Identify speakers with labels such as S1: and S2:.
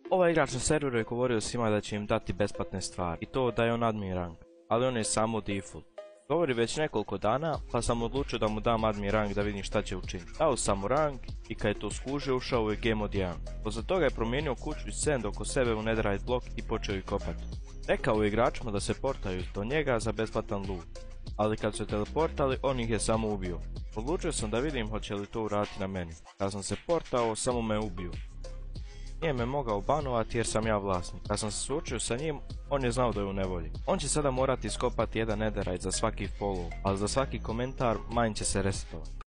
S1: Ovaj igrač na serveru je govorio svima da će im dati besplatne stvari i to da je on admin rank, ali on je samo default. Govori već nekoliko dana, pa sam odlučio da mu dam admin rank da vidim šta će učiniti. Dao sam mu rank i kad je to skužio ušao u game mod 1. Poslije toga je promijenio kuću i send oko sebe u netherite blok i počeo ih kopati. Rekao je igračima da se portaju do njega za besplatan loot, ali kad su se teleportali on ih je samo ubio. Odlučio sam da vidim hoće li to uraditi na meni. Kad sam se portao samo me ubio. Nije me mogao banovati jer sam ja vlasnik. Kad sam se suočio sa njim, on je znao da je u nevolji. On će sada morati iskopati jedan netherite za svaki follow, ali za svaki komentar mine će se resetovati.